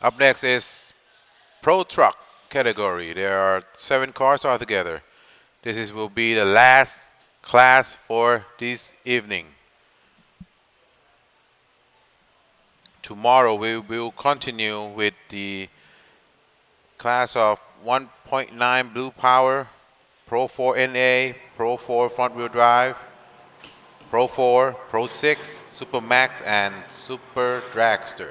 Up next is Pro Truck category. There are 7 cars altogether. Will be the last class for this evening. Tomorrow we will continue with the class of 1.9 Blue Power, Pro 4 NA, Pro 4 Front Wheel Drive, Pro 4, Pro 6, Super Max, and Super Dragster.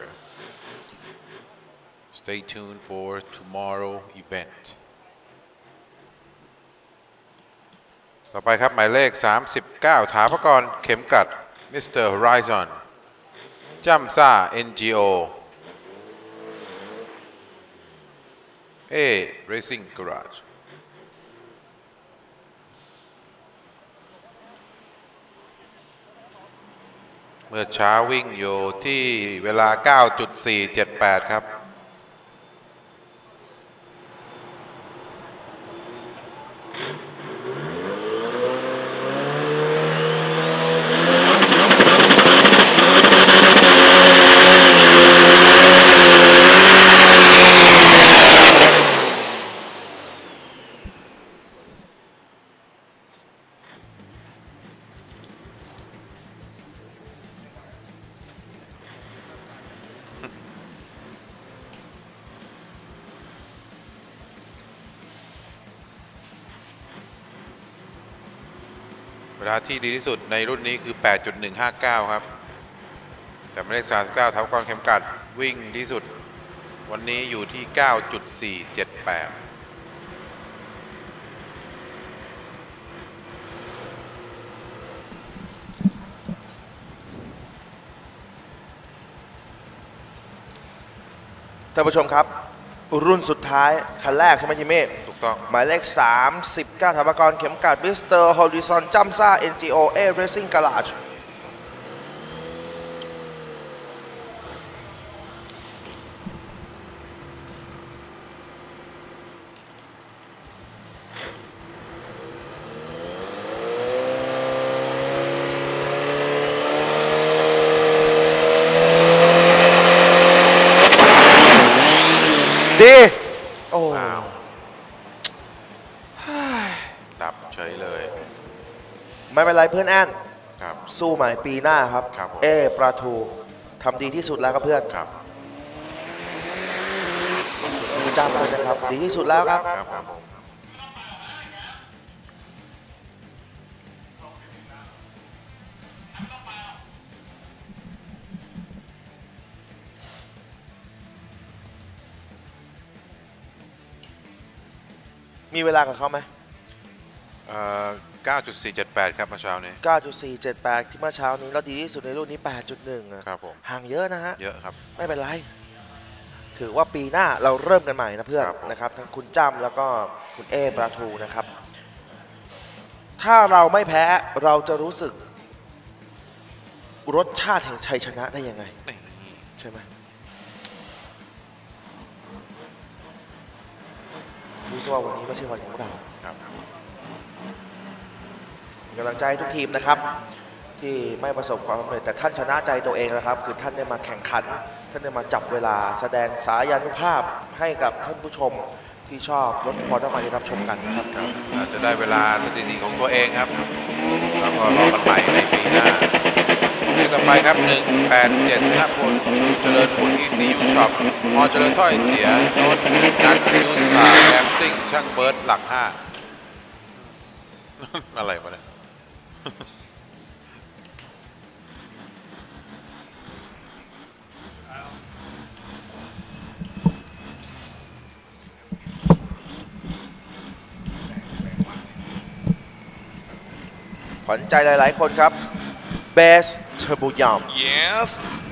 Stay tuned for tomorrow event. ต่อไปครับหมายเลข 39 ถาปกรณ์เข็มกัด Mr. Horizon จ้ำซ่า NGO A Racing Garage เมื่อเช้าวิ่งอยู่ที่เวลา 9.478 ครับเวลาที่ดีที่สุดในรุ่นนี้คือ 8.159 ครับแต่หมายเลข 39 ถาปกรณ์เข็มกัดวิ่งที่สุดวันนี้อยู่ที่ 9.478 ท่านผู้ชมครับรุ่นสุดท้ายคันแรกใช่ไหมจิมมี่ถูกต้องหมายเลข 39 ถาปกรณ์เข็มกัด Mr. Horizon จ้ำซ่า NGO A Racing Garage ดีโอ้ดับเฉยเลยไม่เป็นไรเพื่อนแอนครับสู้ใหม่ปีหน้าครับปลาทูทำดีที่สุดแล้วครับเพื่อนครับจำไว้นะครับดีที่สุดแล้วครับมีเวลากับเขาไหม 9.478 ครับเมื่อเช้านี้ 9.478 ที่เมื่อเช้านี้แล้วดีที่สุดในรุ่นนี้ 8.1 ครับผมห่างเยอะนะฮะเยอะครับไม่เป็นไรถือว่าปีหน้าเราเริ่มกันใหม่นะเพื่อนนะครับทั้งคุณจ้ำแล้วก็คุณปลาทูนะครับถ้าเราไม่แพ้เราจะรู้สึกรสชาติแห่งชัยชนะได้ยังไงใช่ไหมรู้สึกว่าวันนี้ไม่ใช่วันของเรากำลังใจทุกทีมนะครับที่ไม่ประสบความสำเร็จแต่ท่านชนะใจตัวเองนะครับคือท่านได้มาแข่งขันท่านได้มาจับเวลาแสดงสายานุภาพให้กับท่านผู้ชมที่ชอบรถพอร์ตมาที่รับชมกันนะครับอาจจะได้เวลาสถิติของตัวเองครับแล้วก็รอกันใหม่ในปีหน้าเลขต่อไปครับ 187 ธนพลเจริญผลที่ซียูช็อปมอเจริญถ้อยเสียโน้ตนักยูสตาแอมซิ่งช่างเบิร์ดหลัก 5 อะไรวะเนี่ยขวัญใจหลายๆคนครับเบสเทอร์โบยาม yes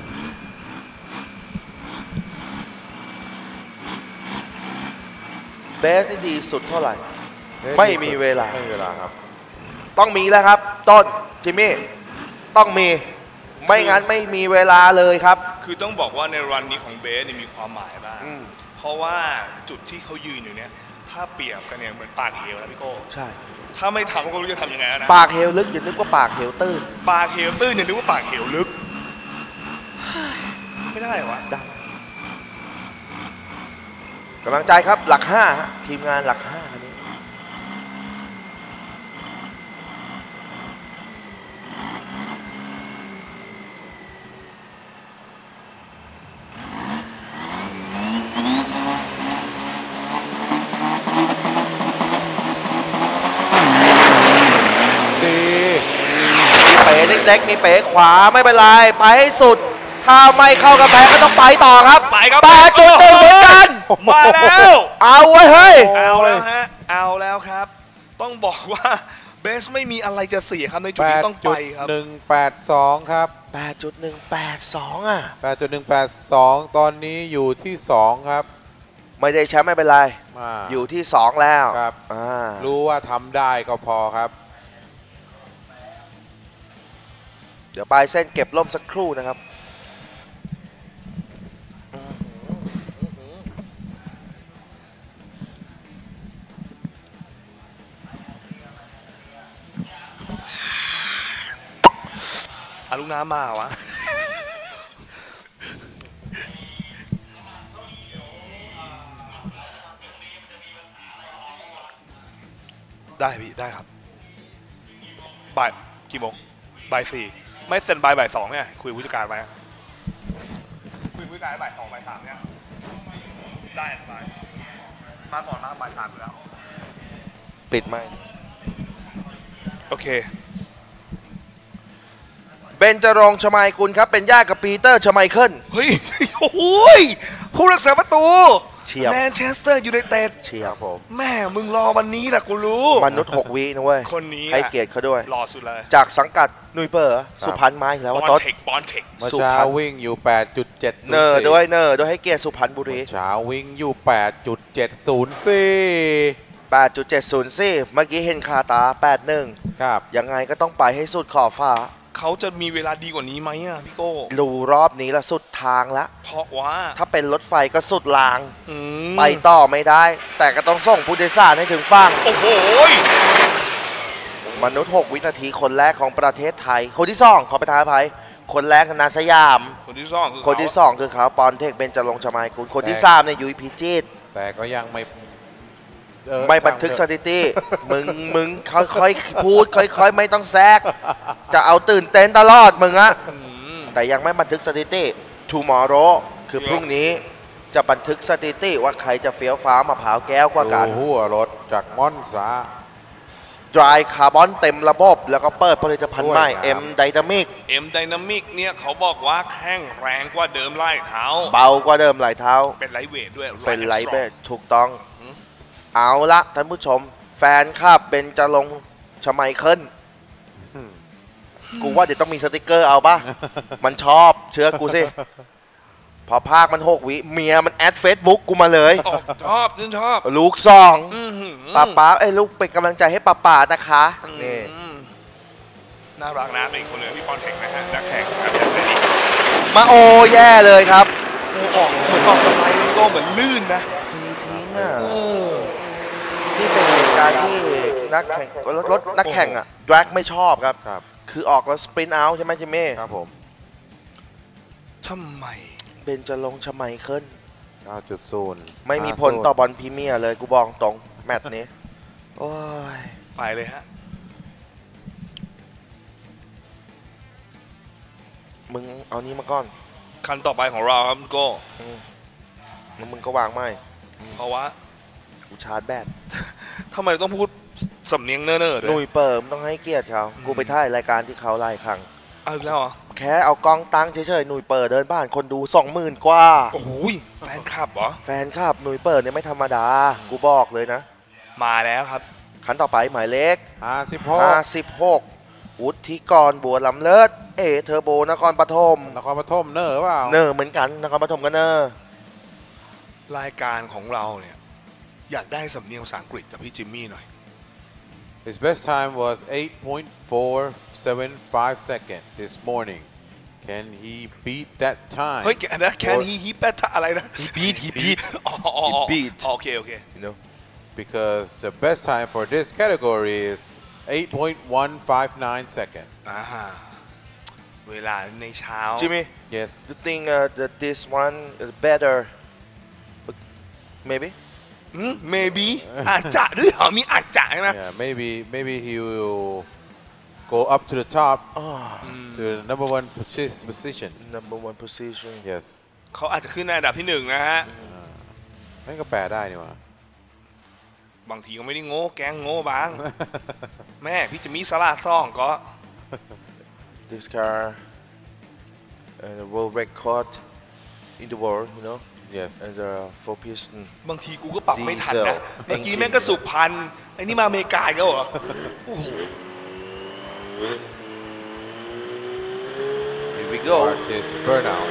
เบสนี่ดีสุดเท่าไหร่ไม่มีเวลาครับต้องมีแล้วครับต้นจิมมี่ต้องมีไม่งั้นไม่มีเวลาเลยครับคือต้องบอกว่าในรันนี้ของเบสมีความหมายมากเพราะว่าจุดที่เขายืนอยู่เนี่ยถ้าเปรียบกันเนี่ยเหมือนปากเหวนะพี่โก้ใช่ถ้าไม่ทำก็รู้จะทำยังไงนะปากเหวลึกอย่านึกว่าปากเหวตื้นปากเหวตื้นอย่านึกว่าปากเหวลึกไม่ได้วะกำลังใจครับหลัก5ฮะทีมงานหลัก5คันนี้เล็กๆมีเป๋ขวาไม่เป็นไรไปให้สุดถ้าไม่เข้ากระแพงก็ต้องไปต่อครับไปครับ 8.1เหมือนกันมาแล้วเอาไว้เฮ้ยเอาแล้วฮะเอาแล้วครับต้องบอกว่าเบสไม่มีอะไรจะเสียครับในจุดนี้ต้องไปครับ 8.182ครับ 8.182อ่ะ 8.182ตอนนี้อยู่ที่2ครับไม่ได้แชมป์ไม่เป็นไรอยู่ที่2แล้วครับรู้ว่าทำได้ก็พอครับเดี๋ยวปลายเส้นเก็บล่มสักครู่นะครับลูกน้ำมาวะได้พี่ได้ครับบ่ายกี่โมงบ่าย4ไม่เซ็นบ่าย2เนี่ยคุยผู้จัดการไหมคุยผู้จัดการบ่าย2บ่าย3เนี่ยได้สบายมาก่อนมาบ่าย3อยู่แล้วปิดไหมโอเคเบนจรงค์ ชมัยกุลครับเป็นญาติกับปีเตอร์ ชมัยเคิลเฮ้ยโอ้ยผู้รักษาประตูแมนเชสเตอร์ยูไนเต็ดเชียร์ผมแม่มึงรอวันนี้แหละกูรู้มนุษย์6 วินะเว้ยคนนี้ให้เกียรติเขาด้วยรอสุดเลยจากสังกัดนุยเปอร์สุพรรณมาอีกแล้วว่าต้นบอลเทคเมื่อเช้าวิ่งอยู่ 8.704 เนอร์ด้วยให้เกียรติสุพรรณบุรีเช้าวิ่งอยู่ 8.704 8.704 เมื่อกี้เห็นคาตา 81 ครับยังไงก็ต้องไปให้สุดขอบฟ้าเขาจะมีเวลาดีกว่านี้ไหมอ่ะพี่โก้ดูรอบนี้ละสุดทางละเพราะว่าถ้าเป็นรถไฟก็สุดรางไปต่อไม่ได้แต่ก็ต้องส่งผู้โดยสารให้ถึงฝั่งโอ้โหมนุษย์6 วินาทีคนแรกของประเทศไทยคนที่2ขอประทานอภัยคนแรกนาสยามคนที่ 2คือเขาปอนเทคเบนจรงค์ ชมัยกุลคนที่3เนี่ยยุ้ยพิจิตรแต่ก็ยังไม่บันทึกสถิติมึงค่อยๆพูดค่อยๆไม่ต้องแทรกจะเอาตื่นเต้นตลอดมึงอะแต่ยังไม่บันทึกสถิติ tomorrow คือพรุ่งนี้จะบันทึกสถิติว่าใครจะเฟี้ยวฟ้ามะพร้าวแก้วกว่ากันหัวรถจากม่อนซา dry carbon เต็มระบบแล้วก็เปิดผลิตภัณฑ์ใหม่ M Dynamic เนี่ยเขาบอกว่าแข็งแรงกว่าเดิมหลายเท้าเบากว่าเดิมหลายเท้าเป็นไลท์เวทด้วยเป็นไลท์เวทถูกต้องเอาละท่านผู้ชมแฟนคลับเบนจรงค์ ชมัยเคิลกูว่าเดี๋ยวต้องมีสติกเกอร์เอาป่ะมันชอบเชื่อกูสิพอภาคมัน6 วิเมียมันแอดเฟซบุ๊กกูมาเลยชอบลูก2ป้าลูกเป็นกำลังใจให้ป้านะคะนี่น่ารักนะเป็นคนเลยพี่ปอนเทคนะฮะนักแข่งครับใช่ดิมาโอแย่เลยครับออกเหมือนออกสไลด์ก็เหมือนลื่นนะฟรีทิ้งอ่ะนี่เป็นเหตุการณ์ที่นักแข่งรถนักแข่งอ่ะดรากไม่ชอบครับคือออกแล้วสปรินต์เอาท์ใช่ไหมจิมมี่ครับผมทำไมเบนจรงค์ ชมัยเคิล 9.0 ไม่มีผลต่อบอลพรีเมียร์เลยกูบอกตรงแมตช์นี้โอ้ยไปเลยฮะมึงเอานี้มาก่อนคันต่อไปของเราครับโก้มึงก็วางไม่เพราะว่ากูชาร์จแบตทำไมต้องพูดสำเนียงเน้อๆด้วยหนุ่ยเปิมต้องให้เกียรติเขากูไปถ่ายรายการที่เขาไล่ครั้งเอาแล้วเหรอแค่เอากล้องตั้งเฉยๆหนุ่ยเปิดเดินบ้านคนดู 20,000 กว่าโอ้โหแฟนคลับเหรอแฟนคลับหนุ่ยเปิดเนี่ยไม่ธรรมดากูบอกเลยนะมาแล้วครับคันต่อไปหมายเลข 56 วุฒิกร บัวลำเลิศเทอร์โบนครปฐมเนอร์เปล่าเนอร์เหมือนกันนครปฐมก็เนอร์รายการของเราเนี่ยอยากได้สำเนียงภาษาอังกฤษจากพี่จิมมี่หน่อย His best time was 8.475 seconds this morning. Can he beat that time? เฮ้ยนะ Can he beat อะไรนะ He beat He beat โอเค you know because the best time for this category is 8.159 seconds. เวลาในเช้า Jimmy yes you think that this one is better maybe maybe อาจจะด้วยเหรอมีอาจจะใช่ไหม Yeah, maybe he will go up to the top to the number one position. number one position Yes. เขาอาจจะขึ้นในอันดับที่ 1นะฮะนั่นก็แปลได้นี่หว่าบางทีก็ไม่ได้โง่แกงโง่บาง แม่พี่จะมีสลาซ่องก็ this car the world record in the world you know Yes. and the 4 piston บางทีกูก็ปรับไม่ทันนะ Diesel เมื่อกี้แม่งก็สุพรรณไอ้นี่มาอเมริกาอีกแล้วเหรอโอ้โห here we go Artist burnout.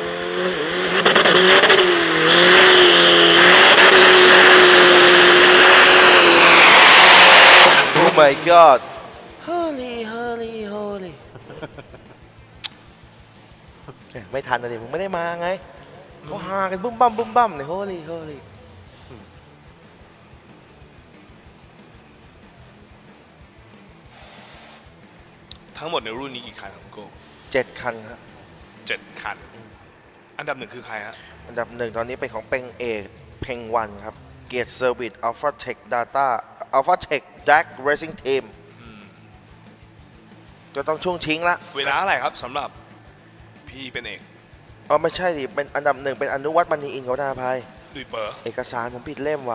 oh my god holy ไม่ทันนะดิมึงไม่ได้มาไงเขาหากันบึ้มบั้มเนี่ย holy ทั้งหมดในรุ่นนี้กี่คันครับโก้ 7 คันครับ 7 คัน อันดับ 1คือใครฮะอันดับ 1 ตอนนี้เป็นของเป็งเอกเพงวันครับเกียรติเซอร์วิส Alpha Tech Data Alpha Tech Jack Racing Team ก็ต้องช่วงชิงละเวลาอะไรครับสำหรับพี่เป็นเอกไม่ใช่ดิเป็นอันดับ 1เป็นอนุวัฒน์มณีอินทร์เขานาภัยดุยเป๋อเอกสารผมผิดเล่มว่ะ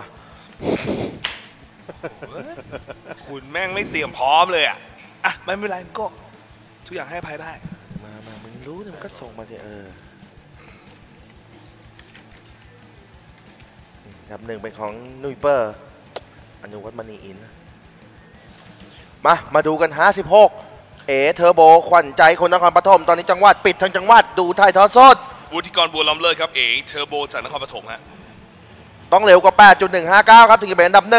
คุณแม่งไม่เตรียมพร้อมเลยอ่ะไม่เป็นไรก็ทุกอย่างให้อภัยได้มามึงรู้เนี่ยมึงก็ส่งมาดิอันดับ 1เป็นของนุยเปอร์อนุวัฒน์มณีอินทร์มาดูกัน56เทอร์โบขวัญใจคนนครปฐมตอนนี้จังหวัดปิดทั้งจังหวัดดูถ่ายทอดสดวุฒิกรบัวล้อมเลิศครับเทอร์โบจากนครปฐมฮะต้องเร็วกว่า 8.159 ครับถึงจะเป็นอันดับ 1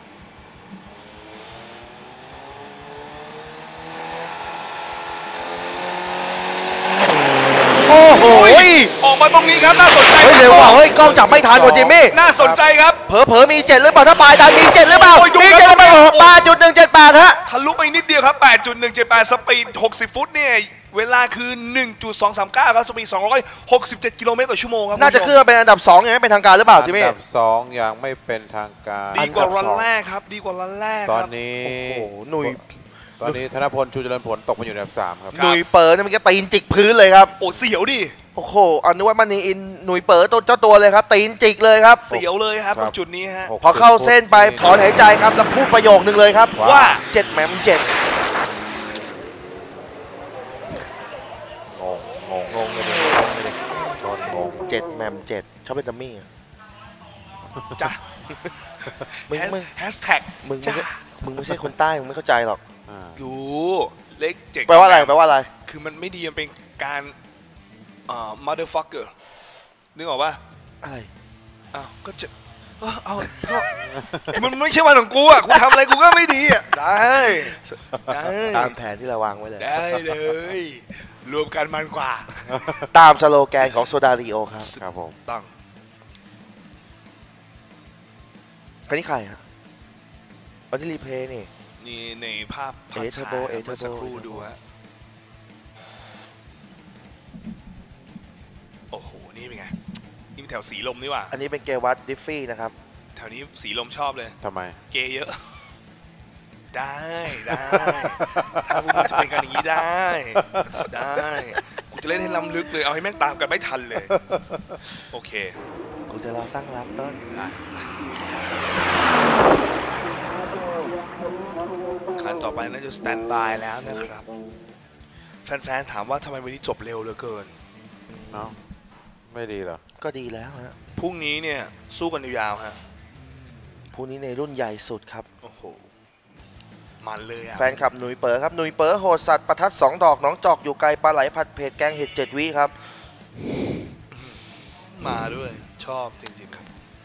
โอ้โหออกมาตรงนี้ครับน่าสนใจเร็วว่ะกล้องจับไม่ทันกว่าจิมมี่น่าสนใจครับเผลอมี7หรือเปล่าถ้าปลายดันมี7หรือเปล่ามี7หรือเปล่า 8.178 ฮะทะลุไปนิดเดียวครับ 8.178 สปีด 60 ฟุตเนี่ยเวลาคือ 1.239 ครับสปีด 267 กิโลเมตรต่อชั่วโมงครับน่าจะขึ้นเป็นอันดับ 2 อย่างนี้เป็นทางการหรือเปล่าจิมมี่อันดับ 2 ยังไม่เป็นทางการดีกว่ารันแรกครับดีกว่ารันแรกตอนนี้ตอนนี้ธนพลชูเจริญผลตกมาอยู่ในอันดับ 3 ครับหนุ่ยเปิดเนี่ยมันก็ตีนจิกพื้นเลยครับโอ้เสียวดิโอ้โหอนุวัฒน์มณีอินทร์หนุ่ยเปิดเจ้าตัวเลยครับตีนจิกเลยครับเสียวเลยครับตรงจุดนี้ฮะพอเข้าเส้นไปถอนหายใจครับแล้วพูดประโยคนึงเลยครับว่า7 แหม่ม 7งงเลยโดนงง7 แหม่ม 7ชอบเป็นดัมมี่จ้ะมึงแฮชแท็กมึงไม่ใช่คนใต้มึงไม่เข้าใจหรอกรู้เลข7 แปลว่าอะไรคือมันไม่ดีมันเป็นการmotherfucker นึกออกป่ะอะไรก็จะมันไม่ใช่วันของกูอ่ะกูทำอะไรกูก็ไม่ดีอ่ะได้ตามแผนที่เราวางไว้เลยได้เลยรวมกันมันกว่าตามสโลแกนของโซดาริโอครับผมตั้งคนนี้ใครฮะวันที่รีเพย์นี่ในภาพเทอร์โบสักครู่ดูฮะโอ้โหนี่เป็นไงนี่แถวสีลมนี่ว่ะอันนี้เป็นเกวัตดิฟฟี่นะครับแถวนี้สีลมชอบเลยทำไมเกย์เยอะได้ถ้าพวกมึงจะเป็นกันอย่างนี้ได้กูจะเล่นให้ล้ำลึกเลยเอาให้แม่งตามกันไม่ทันเลยโอเคกูจะรอตั้งรับต้นคันต่อไปน่าจะสแตนบายแล้วนะครับแฟนๆถามว่าทำไมวันนี้จบเร็วเหลือเกินเนาะไม่ดีเหรอก็ดีแล้วฮะพรุ่งนี้เนี่ยสู้กันยาวๆฮะพรุ่งนี้ในรุ่นใหญ่สุดครับโอ้โหมันเลยอ่ะแฟนคลับหนุ่ยเป๋อครับหนุ่ยเป๋อโหดสัตว์ประทัด2 ดอกน้องจอกอยู่ไกลปลาไหลผัดเผ็ดแกงเห็ด7 วิครับมาด้วยชอบจริงๆครับ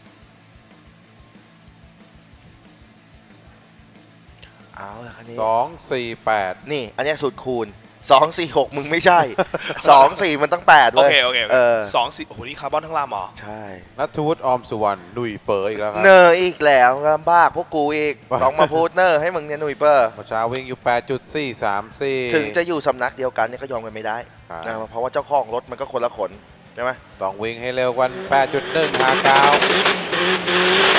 เอาละคันนี้ 248 นี่อันนี้สุดคูณ246มึงไม่ใช่24มันต้อง8เลยโอเค24โอ้โหนี่คาร์บอนทั้งลำเหรอใช่ณัฐวุฒิออมสุวรรณหนุ่ยเป๋ออีกแล้วครับเนออีกแล้วลำบากพวกกูอีกต้องมาพูดเนอให้มึงเนี่ยหนุ่ยเป๋อเมื่อเช้าวิ่งอยู่ 8.434 ถึงจะอยู่สำนักเดียวกันเนี่ยก็ยอมกันไม่ได้นะเพราะว่าเจ้าของรถมันก็คนละขนใช่ไหมต้องวิ่งให้เร็วกว่า 8.159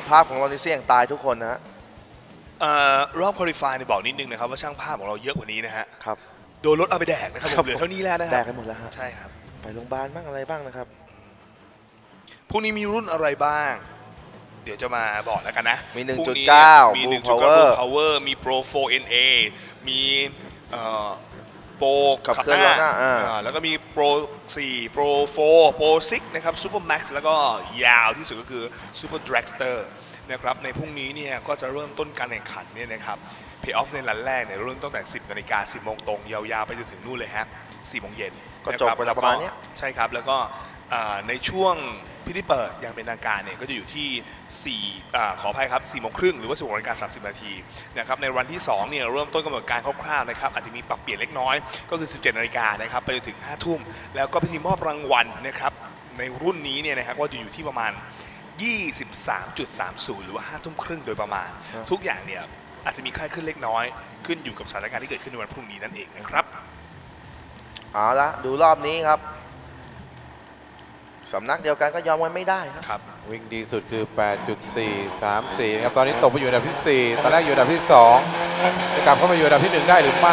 ภาพของเรานี่เสี่ยงตายทุกคนนะฮะรอบคุริฟายเนี่ยบอกนิดนึงนะครับว่าช่างภาพของเราเยอะกว่านี้นะฮะครับโดนรถเอาไปแดกนะครับผมเหลือเท่านี้แล้วนะฮะแดกกันหมดแล้วฮะใช่ครับไปโรงพยาบาลบ้างอะไรบ้างนะครับพรุ่งนี้มีรุ่นอะไรบ้าง เดี๋ยวจะมาบอกแล้วกันนะมีพรุ่งนี้ 1.9 มี Blue 1.9 Power Blue Power มี Pro 4NA มีโปรขับเคลื่อนล้อหน้าแล้วก็มี Pro 4 Pro 4 Pro 6 นะครับ Super Max แล้วก็ยาวที่สุดก็คือ Super Dragster นะครับในพรุ่งนี้เนี่ยก็จะเริ่มต้นการแข่งขันเนี่ยนะครับ Pay off ในรันแรกเนี่ยเริ่มตั้งแต่ 10 นาฬิกา 10 โมงตรง ยาวๆไปจนถึงนู่นเลยฮะ 4 โมงเย็นก็จบเวลาประมาณเนี้ยใช่ครับแล้วก็ในช่วงพิธีเปิดอย่างเป็นทางการเนี่ยก็จะอยู่ที่ขออภัยครับ4 โมงครึ่งหรือว่า16 นาฬิกา 30 นาทีนะครับในวันที่2เนี่ยเริ่มต้นกำหนดการคร่าวๆนะครับอาจจะมีปรับเปลี่ยนเล็กน้อยก็คือ 17 นาฬิกานะครับไปจนถึง 5 ทุ่มแล้วก็พิธีมอบรางวัลนะครับในรุ่นนี้เนี่ยนะครับก็จะอยู่ที่ประมาณ 23.30 หรือว่า 5 ทุ่มครึ่งโดยประมาณ ทุกอย่างเนี่ยอาจจะมีคลายขึ้นเล็กน้อยขึ้นอยู่กับสถานการณ์ที่เกิดขึ้นในวันพรุ่งนี้นั่นเองนะครับเอาละดูรอบนี้ครับสำนักเดียวกันก็ยอมกันไม่ได้ครับครับวิ่งดีสุดคือ 8.434 นะครับ ตอนนี้ตกไปอยู่อันดับที่ 4 ตอนแรกอยู่อันดับที่ 2 จะกลับเข้ามาอยู่อันดับที่ 1 ได้หรือไม่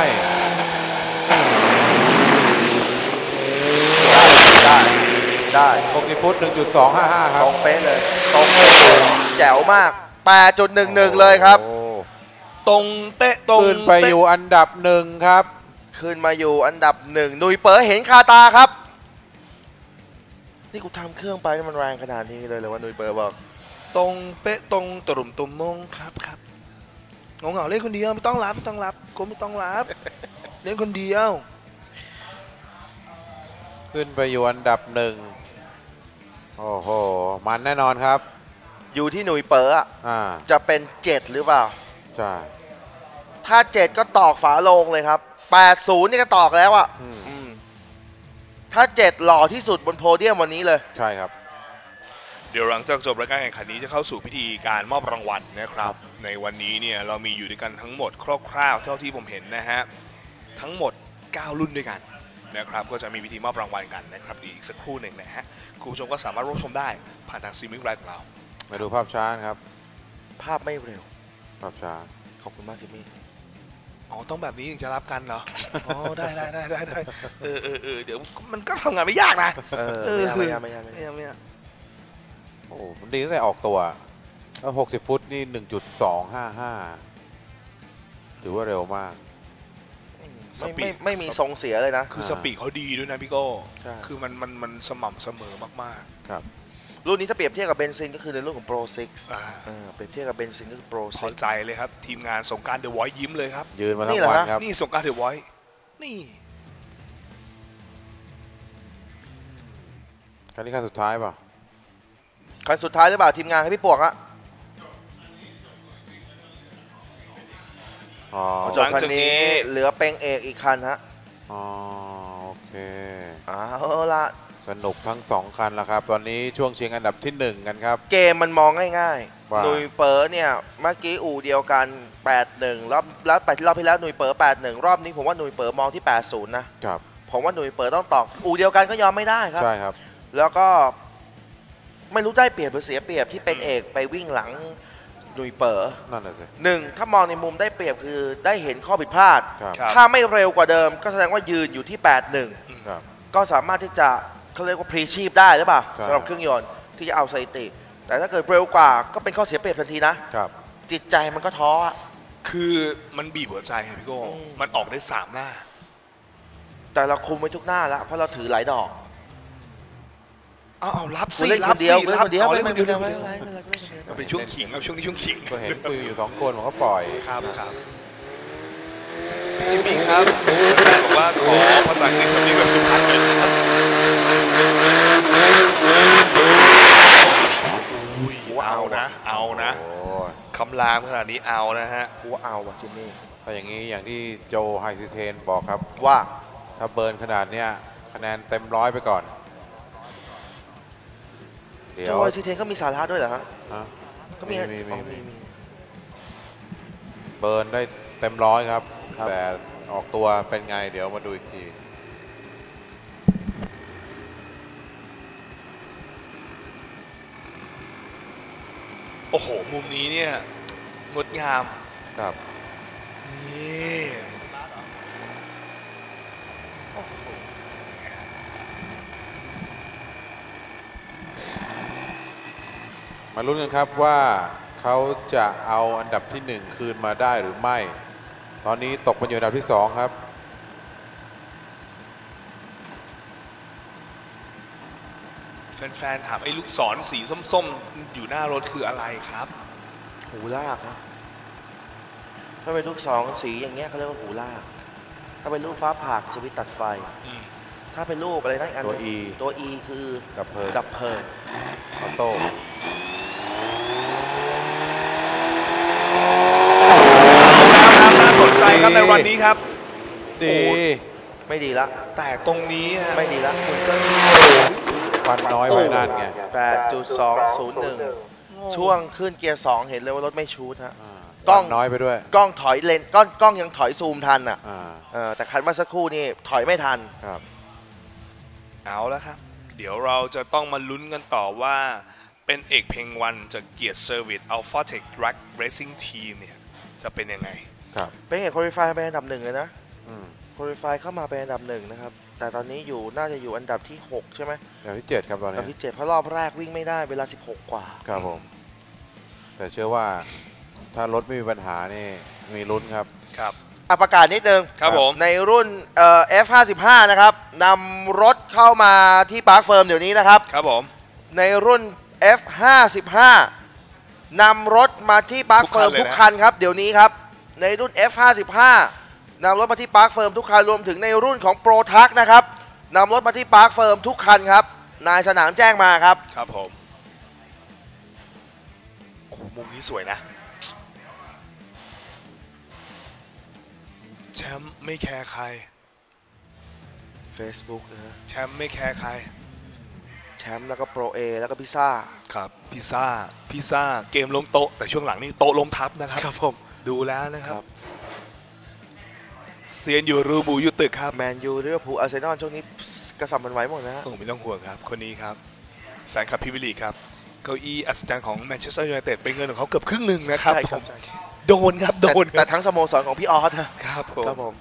ได้ 60 ฟุต 1.255 ครับตรงเป๊ะเลยตรงเป๊ะเลยแจ๋วมาก 8.11 เลยครับโอ้ตรงเป๊ะตรงขึ้นไปอยู่อันดับ 1 ครับขึ้นมาอยู่อันดับ 1 หนุยเป๋อเห็นคาตาครับ นี่กูทำเครื่องไปนี่มันแรงขนาดนี้เลยเหรอว่าหนุยเป๋อบอกตรงเป๊ะตรงตรุ่มตุ่มมงครับครับงงเหงาเล่นคนเดียวไม่ต้องรับไม่ต้องรับกูไม่ต้องรับ เล่นคนเดียวขึ้นไปอยู่อันดับ 1 โอ้โห มันแน่นอนครับอยู่ที่หนุยเป๋ออะ จะเป็น 7 หรือเปล่าใช่ถ้า 7 ก็ตอกฝาโลงเลยครับ 80 นี่ก็ตอกแล้วอะถ้า 7 หล่อที่สุดบนโพเดียมวันนี้เลยใช่ครับเดี๋ยวหลังจากจบรายการแข่งขันนี้จะเข้าสู่พิธีการมอบรางวัลนะครับ ในวันนี้เนี่ยเรามีอยู่ด้วยกันทั้งหมดคร่าวๆเท่าที่ผมเห็นนะฮะทั้งหมด 9 รุ่นด้วยกันนะครับก็จะมีพิธีมอบรางวัลกันนะครับอีกสักครู่หนึ่งนะฮะคุณผู้ชมก็สามารถร่วมชมได้ผ่านทางสตรีมมิ่งไลฟ์ของเรามาดูภาพช้าครับภาพไม่เร็วภาพช้าขอบคุณมากจิมมี่อ๋อต้องแบบนี้ถึงจะรับกันเหรอ อ๋อได้เดี๋ยวมันก็ทำงานไม่ยากนะไม่ยากโอ้มันดีตั้งแต่ออกตัวแล้ว60 ฟุตนี่ 1.255 ถือว่าเร็วมากไม่มีทรงเสียเลยนะคือสปีดเขาดีด้วยนะพี่โก้ใช่คือมันสม่ำเสมอมากครับรุ่นนี้ถ้าเปรียบเทียบกับเบนซินก็คือในรุ่นของ Pro 6 ๆเปรียบเทียบกับเบนซินก็คือ Pro พอใจเลยครับ ทีมงานสงกรารเดอะไวท์ยิ้มเลยครับยืนมาทั้นี่งเหรอวันฮะครับนี่สงกรารเดอะไวท์นี่คันนี้คันสุดท้ายเปล่ะคันสุดท้ายหรือเปล่าทีมงานให้พี่ปวกอะอ๋อจบคันนี้เหลือเป็งเอกอีกคันฮะอ๋อโอเคเอาละสนุกทั้ง 2 คันแล้วครับ ตอนนี้ช่วงชิงอันดับที่ 1 กันครับเกมมันมองง่ายว่าๆหนุยเป๋อเนี่ยเมื่อกี้อู่เดียวกัน 8-1 รอบที่แล้วหนุยเป๋อ 8-1 รอบนี้ผมว่าหนุยเป๋อมองที่ 80 นะครับ ผมว่าหนุยเป๋อต้องตอกอู่เดียวกันก็ยอมไม่ได้ครับใช่ครับแล้วก็ไม่รู้ได้เปรียบหรือเสียเปรียบที่เป็นเอกไปวิ่งหลังหนุยเป๋อนั่นแหละสิหนึ่งถ้ามองในมุมได้เปรียบคือได้เห็นข้อผิดพลาดครับครับถ้าไม่เร็วกว่าเดิมก็แสดงว่ายืนอยู่ที่ 8-1 ครับก็สามารถที่จะเขาเรียกว่าพรีชีพได้หรือเปล่าใช่สำหรับเครื่องยนต์ที่จะเอาสถิติ แต่ถ้าเกิดเร็วกว่าก็เป็นข้อเสียเปรียบทันทีนะครับจิตใจมันก็ท้ออะคือมันบีบหัวใจครับพี่โก้อืมมันออกได้3 หน้าแต่เราคุมไว้ทุกหน้าแล้วเพราะเราถือหลายดอกเอารับกูสิเล่นรัคบนเดียวสิเล่นรับคนเดียวเอาเล่เล่นนคคน นเดีเดียยว วไม่เป็นไรมันเป็นช่วงขิงครับช่วงนี้ช่วงขิงก็เห็นปืนอยู่ 2 คนผมก็ปล่อยครับพี่จิมมี่ครับแฟนบอกว่าขอภาษาอังกฤษสำเนียงแบบสุพรรณหน่อยครับเอานะเอานะโอ้ยคำรามขนาดนี้เอานะฮะกูว่าเอาว่ะจิมมี่ถ้าอย่างนี้อย่างที่โจไฮซิเทนบอกครับว่าถ้าเบิร์นขนาดเนี้ยคะแนนเต็ม100ไปก่อน เดี๋ยโจวซีเทนก็มีสาระด้วยเหรอฮะฮะก็มีมีอ๋อมีเบิร์นได้เต็ม100ครับครับแต่ออกตัวเป็นไงเดี๋ยวมาดูอีกทีโอ้โหมุมนี้เนี่ยงดงามครับนี่โอ้โหมาลุ้นกันครับว่าเขาจะเอาอันดับที่ 1 คืนมาได้หรือไม่ ตอนนี้ตกมาอยู่อันดับที่ 2 ครับแฟนๆถามไอ้ลูกศรสีส้มๆอยู่หน้ารถคืออะไรครับหูลากนะถ้าเป็นลูกศรสีอย่างเงี้ยเขาเรียกว่าหูลากถ้าเป็นรูปฟ้าผ่าสวิตช์ตัดไฟ ถ้าเป็นรูปอะไรนั่นอันตัว E ตัว E คือดับเพลิงดับเพลิงออโต้น่าสนใจครับในวันนี้ครับดีไม่ดีละแต่ตรงนี้ฮะไม่ดีละคุณจะควันน้อยไปนั่นไง 8.201 ช่วงขึ้นเกียร์ 2 เห็นเลยว่ารถไม่ชูดฮะกล้องน้อยไปด้วยกล้องถอยเลนกล้องยังถอยซูมทันอ่ะอ่าแต่คันเมื่อสักครู่นี่ถอยไม่ทันครับเอาแล้วครับ เดี๋ยวเราจะต้องมาลุ้นกันต่อว่าเป็นเอกเพลงวันจากเกียรติเซอร์วิส Alpha Tech Drag Racing Team เนี่ยจะเป็นยังไงครับเป็นเอกคุริฟายเป็นอันดับ 1 เลยนะอืมคุริฟายเข้ามาเป็นอันดับ 1 นะครับ แต่ตอนนี้น่าจะอยู่อันดับที่ 6 ใช่ไหมอันดับที่ 7 ครับตอนอันนี้ดับที่ 7 เพราะรอบแรกวิ่งไม่ได้เวลา 16 กว่าครับผม แต่เชื่อว่าถ้ารถไม่มีปัญหานี่มีลุ้นครับครับประกาศนิดนึงครับผมในรุ่นF55 นะครับนำรถเข้ามาที่ปาร์คเฟิร์มเดี๋ยวนี้นะครับครับผมในรุ่น F55 นำรถมาที่ปาร์คเฟิร์มทุทุกกคัคันนเลยนะครับเดี๋ยวนี้ครับในรุ่น F55 นำรถมาที่ปาร์คเฟิร์มทุกคันรวมถึงในรุ่นของโปรทักนะครับนำรถมาที่ปาร์คเฟิร์มทุกคันครับนายสนามแจ้งมาครับครับผมโอ้โหมุมนี้สวยนะแชมป์ไม่แคร์ใคร Facebook นะฮะแชมป์ไม่แคร์ใครแชมป์แล้วก็โปร A แล้วก็พิซซ่าครับพิซซ่าเกมล้มโต๊ะแต่ช่วงหลังนี่โต๊ะล้มทับนะครับครับผมดูแล้วนะครับเซียนอยู่รูบูอยู่ตึกครับแมนยูลิเวอร์พูลอาร์เซนอลช่วงนี้กระสับมันไหวหมดนะฮะโอ้ไม่ต้องห่วงครับ คนนี้ครับแฟนคลับพรีเมียร์ลีกครับเก้าอี้อัศจรรย์ของแมนเชสเตอร์ยูไนเต็ดเป็นเงินของเขาเกือบครึ่งหนึ่งนะครับใช่ครับผมโดนครับโดนคแต่รับทั้งสโมสรของพี่ออสนะครับผมครับผม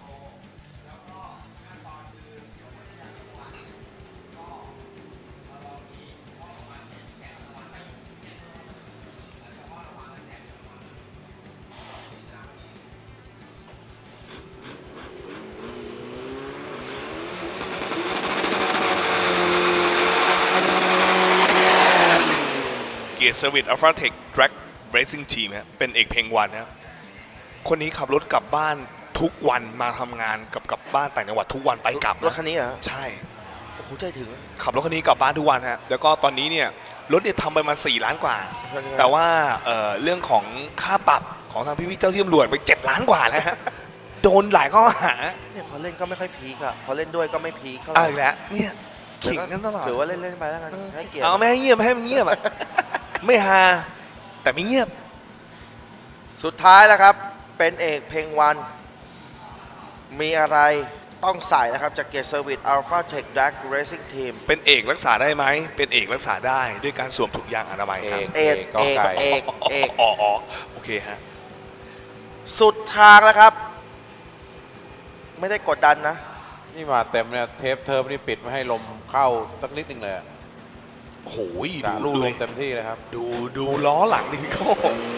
เกียร์เซอร์วิสอัลฟาเทคแดร็กเรซิ่งทีมครับเป็นเอกเพลงวันนะครับคนนี้ขับรถกลับบ้านทุกวันมาทำงานกลับบ้านต่างจังหวัดทุกวันไปกลับรถคันนี้เหรอใช่โอ้โหใจถึงขับรถคันนี้กลับบ้านทุกวันฮะแล้วก็ตอนนี้เนี่ยรถเนี่ยทำไปมา4 ล้านกว่า แต่ว่าเรื่องของค่าปรับของทางพี่เจ้าที่ตำรวจไป7 ล้านกว่าแล้วฮะโดนหลายข้อหาเนี่ยพอเล่นก็ไม่ค่อยพีคอะพอเล่นด้วยก็ไม่พีคเท่าไหเอาร่อีกแล้วเนี่ยขิงกันตลอดถือว่าเล่นไปแล้วกันให้เกียรติเอาไม่ให้เงียบไม่ให้มันเงียบอะไม่ฮาแต่ไม่เงียบสุดท้ายแล้วครับ เป็นเอกเพลงวันมีอะไรต้องใส่นะครับจากเกียร์เซอร์วิสอัลฟาเทคแดร็กเรซิ่งทีมเป็นเอกรักษาได้ไหมเป็นเอกรักษาได้ด้วยการสวมถุงยางอนามัยครับเอกอ๋อโอเคฮะสุดทางแล้วครับ ไม่ได้กดดันนะนี่มาเต็มเนี่ยเทปเทอร์นี่ปิดไม่ให้ลมเข้าสักนิดนึงเลยโอ้โหกะดูลู่ลเลมยเต็มที่เลยครับดูล้อหลังดิพี่โก้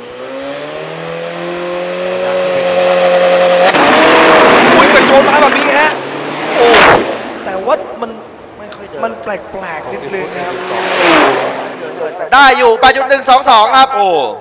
อุ้ยกระโจนมาแบบนี้ฮะโอ้แต่ว่ามันไม่ค่อยเดินมันแปลกๆนิดนึงนะครับแต่ได้อยู่ 8.122 ครับโอ้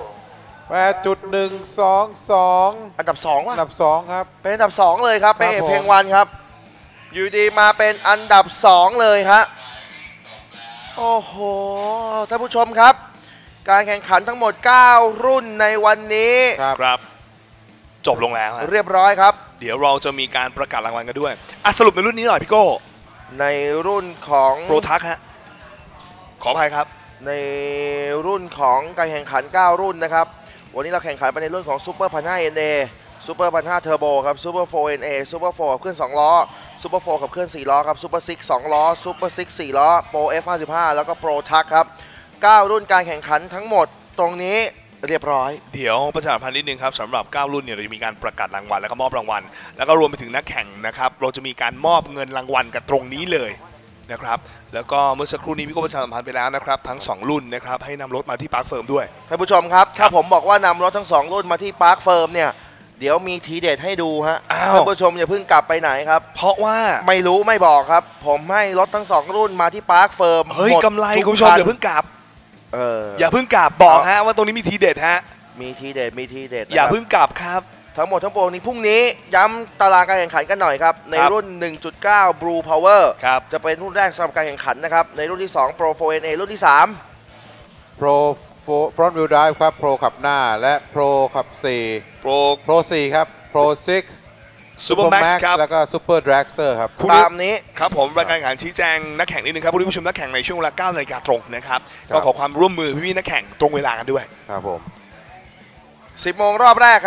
8.122 อันดับ 2 ว่ะอันดับ 2 ครับเป็นอันดับ 2 เลยครับ เป็นเอกผมเพลงวันครับ อยู่ดีมาเป็นอันดับ 2 เลยฮะโอ้โห ท่านผู้ชมครับ การแข่งขันทั้งหมด 9 รุ่นในวันนี้ครับจบลงแล้วฮะเรียบร้อยครับเดี๋ยวเราจะมีการประกาศรางวัลกันด้วยอ่ะสรุปในรุ่นนี้หน่อยพี่โก้ในรุ่นของโปรทักฮะขออภัยครับในรุ่นของการแข่งขัน 9 รุ่นนะครับ วันนี้เราแข่งขันไปในรุ่นของ Super 1000 NA Super 1000 Turbo ครับ Super 4 NA Super 4ขับเคลื่อน2 ล้อ Super 4ขับเคลื่อน4 ล้อครับ Super 6 2 ล้อ Super 6 4 ล้อ Pro F55 แล้วก็ Pro Truck ครับ 9 รุ่นการแข่งขันทั้งหมดตรงนี้เรียบร้อยเดี๋ยวประชาสัมพันธ์นิดนึงครับสำหรับ9รุ่นเนี่ยเราจะมีการประกาศรางวัลแล้วก็มอบรางวัลแล้วก็รวมไปถึงนักแข่งนะครับเราจะมีการมอบเงินรางวัลกันตรงนี้เลยนะครับแล้วก็เมื่อสักครู่นี้พี่ก็ประชาสัมพันธ์ไปแล้วนะครับทั้ง2รุ่นนะครับให้นำรถมาที่ปาร์คเฟิร์มด้วยท่านผู้ชมครับถ้าผมบอกว่านำรถทั้ง2รุ่นมาที่ปาร์คเฟิร์มเนี่ยเดี๋ยวมีทีเด็ดให้ดูฮะท่านผู้ชมอย่าเพิ่งกลับไปไหนครับเพราะว่าไม่รู้ไม่บอกครับผมให้รถทั้ง2รุ่นมาที่ปาร์คเฟิร์มเฮ้ยกำไรคุณผู้ชมอย่าเพิ่งกลับอย่าเพิ่งกลับบอกฮะว่าตรงนี้มีทีเด็ดฮะมีทีเด็ดอย่าเพิ่งกลับครับทั้งหมดทั้งปวงนี้พรุ่งนี้ย้ำตารางการแข่งขันกันหน่อยครับในรุ่น 1.9 Blue Power จะเป็นรุ่นแรกสำหรับการแข่งขันนะครับในรุ่นที่2 Pro 4NA รุ่นที่3 Pro Front Wheel Drive ครับ Pro ขับหน้าและ Pro ขับ4 Pro 4 ครับ Pro 6 Super Max ครับแล้วก็ Super Dragster ครับตามนี้ครับผมรายการแข่งขันชี้แจงนักแข่งนิดนึงครับผู้ชมนักแข่งในช่วงเวลา 9 นาฬิกาตรงนะครับก็ขอความร่วมมือพี่ๆนักแข่งตรงเวลากันด้วยครับผม 10 โมงรอบแรก